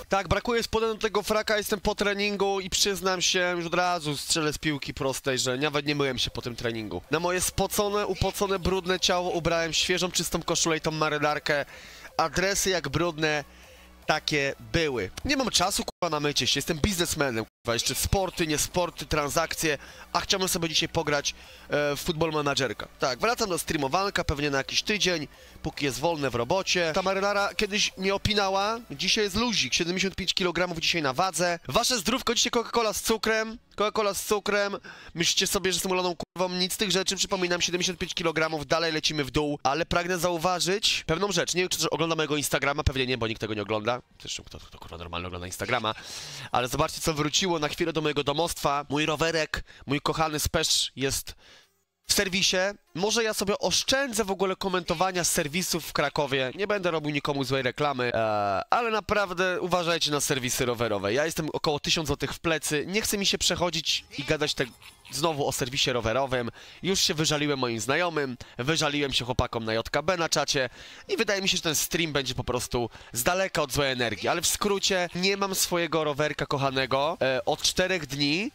Tak, brakuje spodem do tego fraka, jestem po treningu i przyznam się, już od razu strzelę z piłki prostej, że nawet nie myłem się po tym treningu. Na moje spocone, upocone, brudne ciało ubrałem świeżą, czystą koszulę i tą marynarkę. Adresy jak brudne, takie były. Nie mam czasu, kurwa, na mycie się, jestem biznesmenem, kurwa, jeszcze sporty, nie sporty, transakcje, a chciałbym sobie dzisiaj pograć w Football Managerka. Tak, wracam do streamowanka, pewnie na jakiś tydzień, póki jest wolne w robocie. Ta marynara kiedyś nie opinała, dzisiaj jest luzik, 75 kg dzisiaj na wadze. Wasze zdrówko, dzisiaj Coca-Cola z cukrem. Coca-Cola z cukrem, myślicie sobie, że jestem uloną kurwą, nic z tych rzeczy, przypominam, 75 kg, dalej lecimy w dół, ale pragnę zauważyć pewną rzecz, nie wiem, czy ogląda mojego Instagrama, pewnie nie, bo nikt tego nie ogląda, zresztą kto kurwa normalnie ogląda Instagrama, ale zobaczcie, co wróciło na chwilę do mojego domostwa, mój rowerek, mój kochany Spesz jest w serwisie. Może ja sobie oszczędzę w ogóle komentowania serwisów w Krakowie. Nie będę robił nikomu złej reklamy, ale naprawdę uważajcie na serwisy rowerowe. Ja jestem około 1000 zł w plecy. Nie chce mi się przechodzić i gadać znowu o serwisie rowerowym. Już się wyżaliłem moim znajomym, wyżaliłem się chłopakom na JKB na czacie i wydaje mi się, że ten stream będzie po prostu z daleka od złej energii. Ale w skrócie, nie mam swojego rowerka kochanego od 4 dni.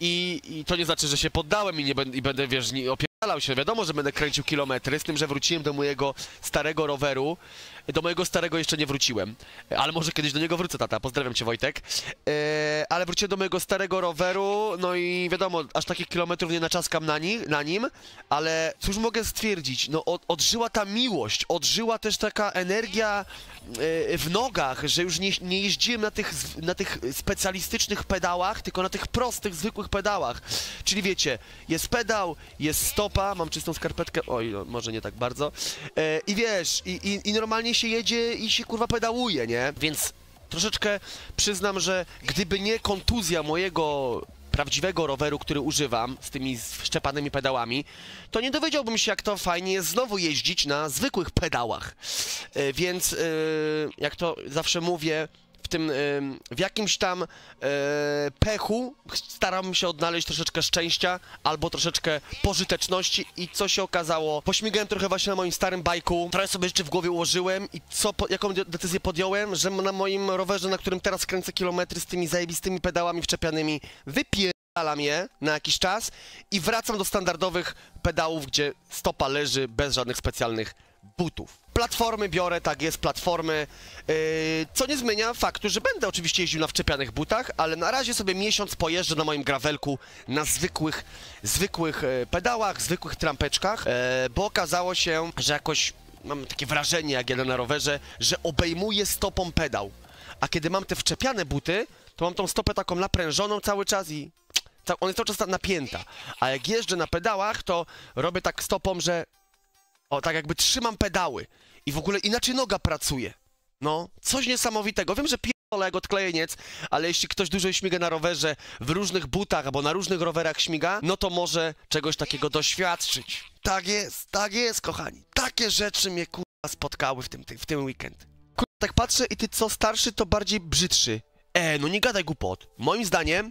I to nie znaczy, że się poddałem i będę, wiesz, nie opierdalał się. Wiadomo, że będę kręcił kilometry, z tym, że wróciłem do mojego starego roweru. Do mojego starego jeszcze nie wróciłem, ale może kiedyś do niego wrócę, tata. Pozdrawiam cię, Wojtek. Ale wróciłem do mojego starego roweru, no i wiadomo, aż takich kilometrów nie naczaskam na nim, ale cóż mogę stwierdzić, no odżyła ta miłość, odżyła też taka energia w nogach, że już nie jeździłem na tych specjalistycznych pedałach, tylko na tych prostych, zwykłych pedałach. Czyli wiecie, jest pedał, jest stopa, mam czystą skarpetkę, oj, no, może nie tak bardzo, i wiesz, i normalnie się jedzie i się kurwa pedałuje, nie? Więc troszeczkę przyznam, że gdyby nie kontuzja mojego prawdziwego roweru, który używam, z tymi wszczepanymi pedałami, to nie dowiedziałbym się, jak to fajnie jest znowu jeździć na zwykłych pedałach. Więc, jak to zawsze mówię, w jakimś tam pechu staram się odnaleźć troszeczkę szczęścia albo troszeczkę pożyteczności i co się okazało, pośmigałem trochę właśnie na moim starym bajku, trochę sobie rzeczy w głowie ułożyłem i jaką decyzję podjąłem, że na moim rowerze, na którym teraz kręcę kilometry z tymi zajebistymi pedałami wczepianymi, wypierdalam je na jakiś czas i wracam do standardowych pedałów, gdzie stopa leży bez żadnych specjalnych butów. Platformy biorę, tak jest, platformy, co nie zmienia faktu, że będę oczywiście jeździł na wczepianych butach, ale na razie sobie miesiąc pojeżdżę na moim gravelku na zwykłych pedałach, zwykłych trampeczkach, bo okazało się, że jakoś mam takie wrażenie, jak jadę na rowerze, że obejmuję stopą pedał, a kiedy mam te wczepiane buty, to mam tą stopę taką naprężoną cały czas i ona jest cały czas napięta, a jak jeżdżę na pedałach, to robię tak stopą, że tak jakby trzymam pedały i w ogóle inaczej noga pracuje. No, coś niesamowitego. Wiem, że pierdolę jak odklejeniec, ale jeśli ktoś dużo śmiga na rowerze, w różnych butach albo na różnych rowerach śmiga, no to może czegoś takiego doświadczyć. Tak jest, kochani. Takie rzeczy mnie kurwa spotkały w tym weekend. Kurwa, tak patrzę i ty co starszy, to bardziej brzydszy. No nie gadaj głupot. Moim zdaniem...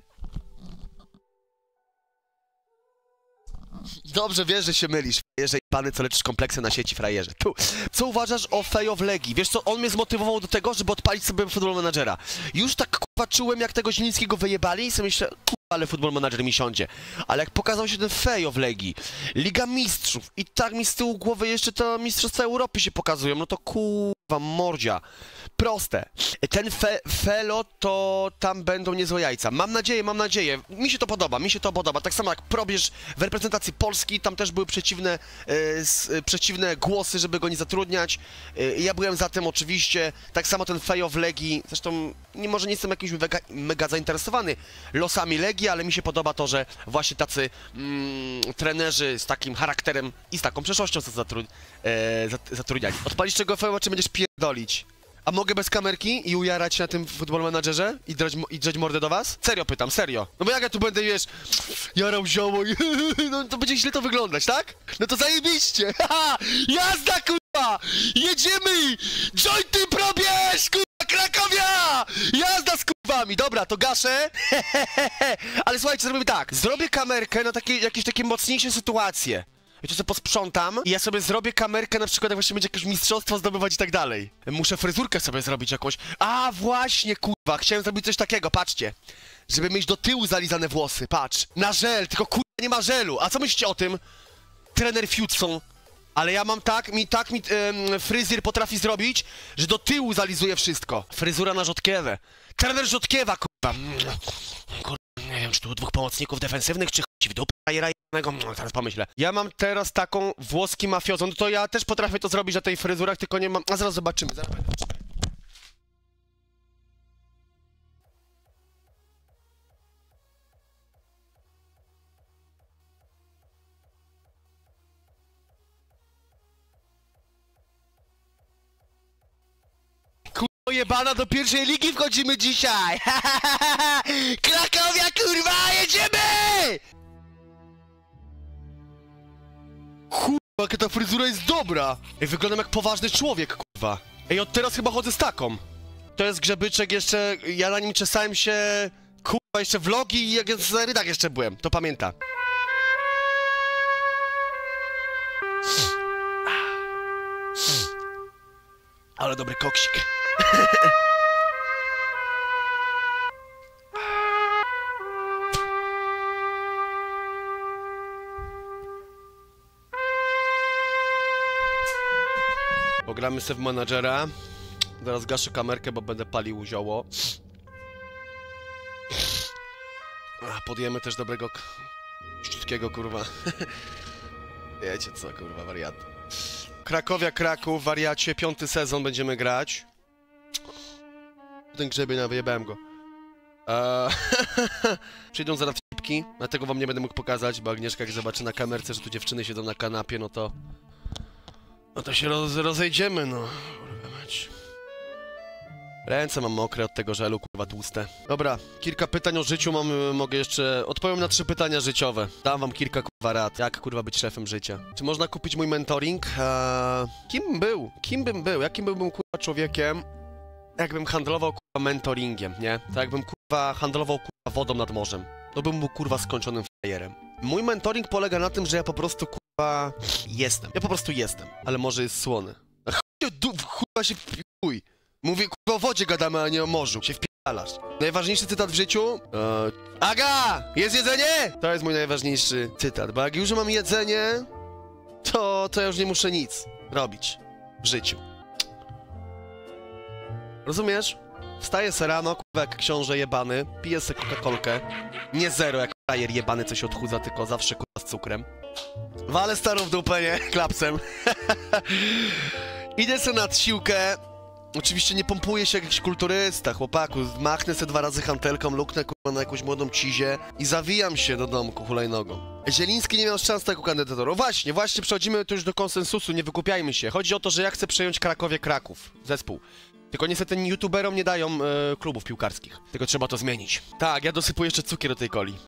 Dobrze wiesz, że się mylisz, frajerze pany, co leczysz kompleksy na sieci, frajerze. Tu. Co uważasz o Fejo w Legii? Wiesz co, on mnie zmotywował do tego, żeby odpalić sobie Football Managera. Już tak kurwa czułem, jak tego Zielińskiego wyjebali i sobie myślę, kurwa, ale Football Manager mi siądzie. Ale jak pokazał się ten Fejo w Legii, Liga Mistrzów i tak mi z tyłu głowy jeszcze to Mistrzostwa Europy się pokazują, no to kurwa mordzia. Proste. Ten Felo to tam będą niezłe jajca. Mam nadzieję. Mi się to podoba. Tak samo jak probierz w reprezentacji Polski, tam też były przeciwne głosy, żeby go nie zatrudniać. Ja byłem za tym oczywiście. Tak samo ten Fejo w Legii. Zresztą może nie jestem jakimś mega zainteresowany losami Legii, ale mi się podoba to, że właśnie tacy trenerzy z takim charakterem i z taką przeszłością są zatrudniani. Odpalisz czego Fejo, czy będziesz pierdolić? A mogę bez kamerki i ujarać na tym Football Managerze i drzeć mordę do was? Serio pytam, serio. No bo jak ja tu będę, wiesz, jarał zioło i no to będzie źle to wyglądać, tak? No to zajebiście! Haha! Jazda, kurwa! Jedziemy! Jointy probierz, kurwa, Krakowia! Jazda z kurwami! Dobra, to gaszę. Ale słuchajcie, zrobimy tak. Zrobię kamerkę na jakieś takie mocniejsze sytuacje. Ja to sobie posprzątam i ja sobie zrobię kamerkę, na przykład jak właśnie będzie jakieś mistrzostwo zdobywać i tak dalej. Muszę fryzurkę sobie zrobić jakąś. A właśnie, kurwa, chciałem zrobić coś takiego, patrzcie. Żeby mieć do tyłu zalizane włosy, patrz. Na żel, tylko kurwa nie ma żelu. A co myślicie o tym? Trener Fiutson. Ale ja mam tak mi fryzjer potrafi zrobić, że do tyłu zalizuje wszystko. Fryzura na Rzodkiewę. Trener Rzodkiewa, kurwa. Kurwa, nie wiem, czy tu dwóch pomocników defensywnych, czy chodzi w dupę jednego. Teraz pomyślę. Ja mam teraz taką włoski mafiozą, to ja też potrafię to zrobić na tej fryzurach, tylko nie mam... A zaraz zobaczymy, zaraz zobaczymy. Jebana, do pierwszej ligi wchodzimy dzisiaj! Krakowia, kurwa, jedziemy! Kurwa, jaka ta fryzura jest dobra! Ej, wyglądam jak poważny człowiek, kurwa. Ej, od teraz chyba chodzę z taką. To jest Grzebyczek jeszcze, ja na nim czesałem się... Kurwa, jeszcze vlogi i jak w Rydach jeszcze byłem, to pamięta. Ale dobry koksik. Pogramy sobie w menadżera. Zaraz gaszę kamerkę, bo będę palił zioło. Podjemy też dobrego... Wszystkiego, kurwa. Wiecie co, kurwa, wariat. Krakowia, Kraków, wariacie, 5. sezon będziemy grać. Ten grzebień, wyjebałem go. Przyjdą zaraz wcipki, dlatego wam nie będę mógł pokazać, bo Agnieszka jak zobaczy na kamerce, że tu dziewczyny siedzą na kanapie, no to... No to się rozejdziemy, no. Kurwa mać. Ręce mam mokre od tego żelu, kurwa tłuste. Dobra, kilka pytań o życiu mogę jeszcze... Odpowiem na 3 pytania życiowe. Dam wam kilka, kurwa, rad. Jak, kurwa, być szefem życia? Czy można kupić mój mentoring? Kim bym był? Kim bym był? Jakim byłbym, kurwa, człowiekiem? Jakbym handlował, kurwa, mentoringiem, nie? To jakbym, kurwa, handlował, kurwa, wodą nad morzem. To bym był, kurwa, skończonym frajerem. Mój mentoring polega na tym, że ja po prostu, kurwa, jestem. Ja po prostu jestem. Ale morze jest słone. A kurwa się wpikuj. Mówię, kurwa, o wodzie gadamy, a nie o morzu. Się wpierdalasz. Najważniejszy cytat w życiu? Aga! Jest jedzenie? To jest mój najważniejszy cytat, bo jak już mam jedzenie, to ja już nie muszę nic robić w życiu. Rozumiesz? Wstaję se rano, kurwa, jak książę jebany, piję se Coca-Colkę. Nie zero, jak frajer jebany coś odchudza, tylko zawsze, kurwa, z cukrem. Walę starą w dupę, nie? Klapsem. Idę se nad siłkę. Oczywiście nie pompuję się jak jakiś kulturysta, chłopaku. Machnę se 2 razy hantelką, luknę, kurwa, na jakąś młodą cizię i zawijam się do domku hulajnogą. Zieliński nie miał szans jako kandydator. O właśnie przechodzimy tu już do konsensusu, nie wykupiajmy się. Chodzi o to, że ja chcę przejąć Krakowie Kraków, zespół. Tylko niestety youtuberom nie dają klubów piłkarskich. Tylko trzeba to zmienić. Tak, ja dosypuję jeszcze cukier do tej coli.